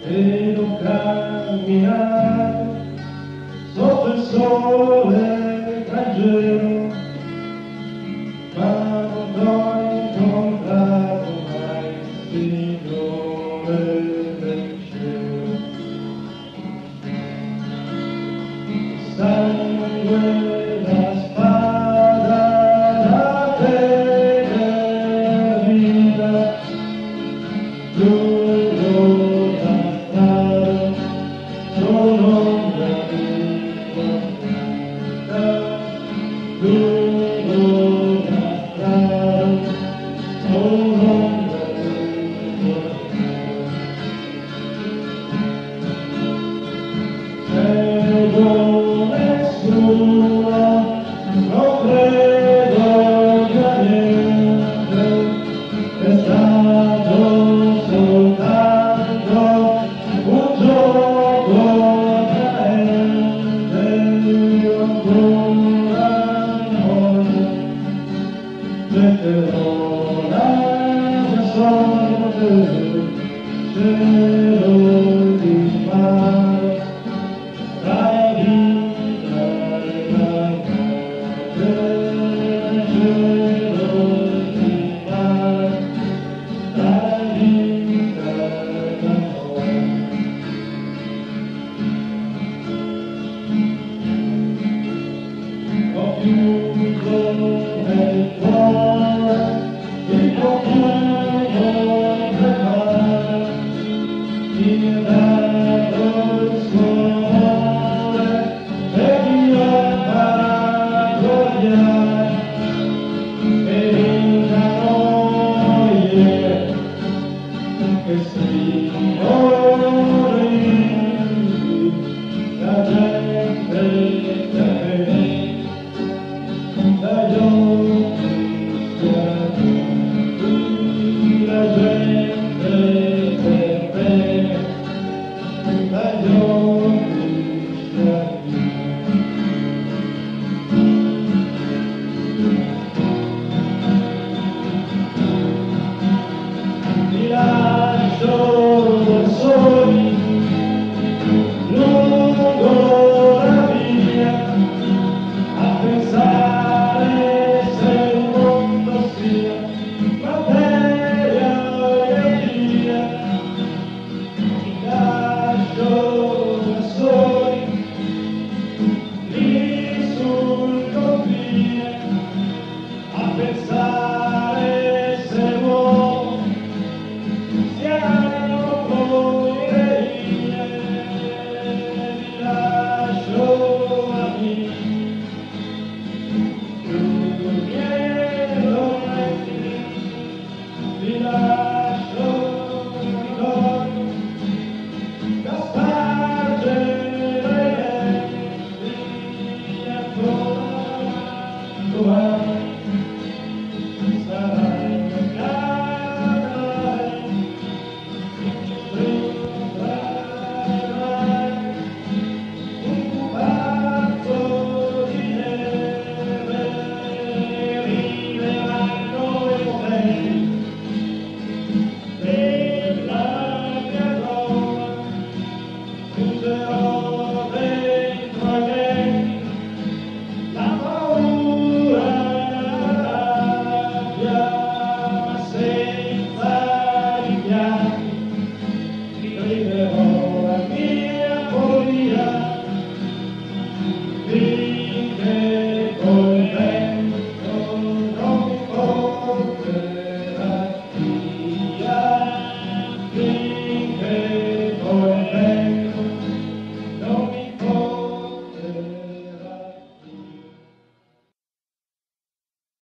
Vedo camminare sotto il sole leggero, ma non t'ho incontrato mai, Signore del cielo. Sangue la spada da te nella vita, lungo la strada sono ombra di tua vita, lungo la strada sono ombra di tua vita. Credo nessuno, non credo più a niente, è stato soltanto un gioco traente. Io ancora getterò l'ansia sopra te, cielo di mare, tra vita e la morte, cielo di mare, tra vita e la morte. Ho chiuso nel cuore il profumo del mare, mi ha dato il suo amore e mi ha imparato a odiare, e una noia che scrivono la gente che dagli occhi schiavi, la gente che bene dagli occhi schiavi. Ti lascio da soli lungo la via, a pensare se il mondo sia materia o energia. Ti lascio da soli lì sul confine, a pensare se l'uomo siamo poverine. Ti lascio amici, tu miei tormenti, ti lascio